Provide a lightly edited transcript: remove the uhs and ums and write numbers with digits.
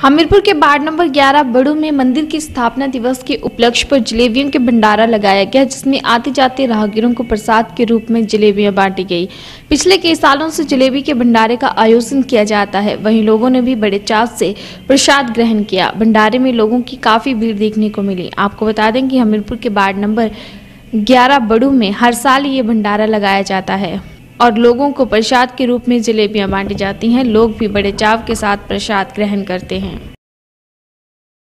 हमीरपुर के ward number 11 बड़ू में मंदिर की स्थापना दिवस के उपलक्ष्य पर जलेबियों के भंडारा लगाया गया, जिसमें आते जाते राहगीरों को प्रसाद के रूप में जलेबियां बांटी गई। पिछले कई सालों से जलेबी के भंडारे का आयोजन किया जाता है, वहीं लोगों ने भी बड़े चाव से प्रसाद ग्रहण किया। भंडारे में लोगों की काफी भीड़ देखने को मिली। आपको बता दें कि हमीरपुर के वार्ड नंबर 11 बड़ू में हर साल ये भंडारा लगाया जाता है और लोगों को प्रसाद के रूप में जलेबियां बांटी जाती हैं। लोग भी बड़े चाव के साथ प्रसाद ग्रहण करते हैं।